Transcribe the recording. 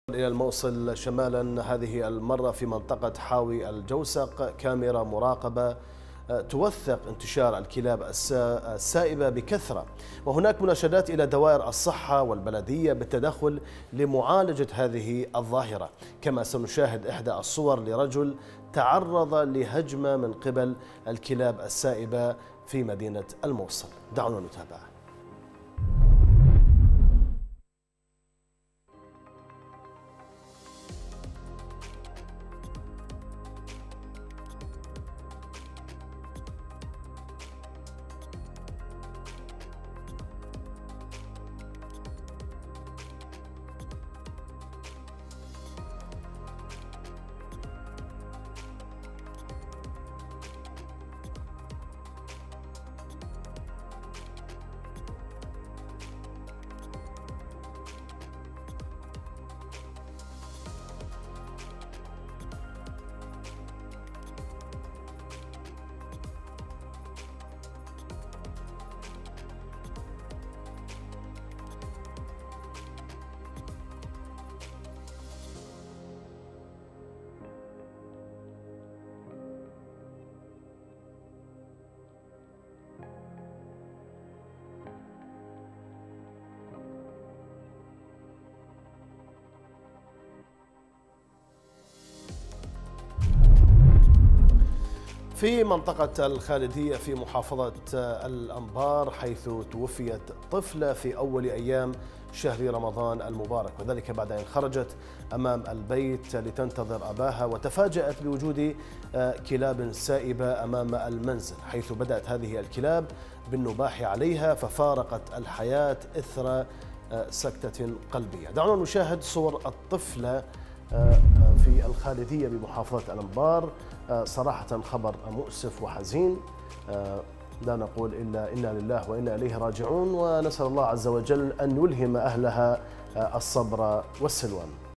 إلى الموصل شمالا، هذه المرة في منطقة حاوي الجوسق. كاميرا مراقبة توثق انتشار الكلاب السائبة بكثرة، وهناك مناشدات إلى دوائر الصحة والبلدية بالتدخل لمعالجة هذه الظاهرة. كما سنشاهد إحدى الصور لرجل تعرض لهجمة من قبل الكلاب السائبة في مدينة الموصل. دعونا نتابع. في منطقة الخالدية في محافظة الأنبار، حيث توفيت طفلة في أول أيام شهر رمضان المبارك، وذلك بعد أن خرجت أمام البيت لتنتظر أباها، وتفاجأت بوجود كلاب سائبة أمام المنزل، حيث بدأت هذه الكلاب بالنباح عليها ففارقت الحياة إثر سكتة قلبية. دعونا نشاهد صور الطفلة في الخالدية بمحافظة الأنبار. صراحة خبر مؤسف وحزين، لا نقول إلا إنا لله وإنا إليه راجعون، ونسأل الله عز وجل أن يلهم أهلها الصبر والسلوان.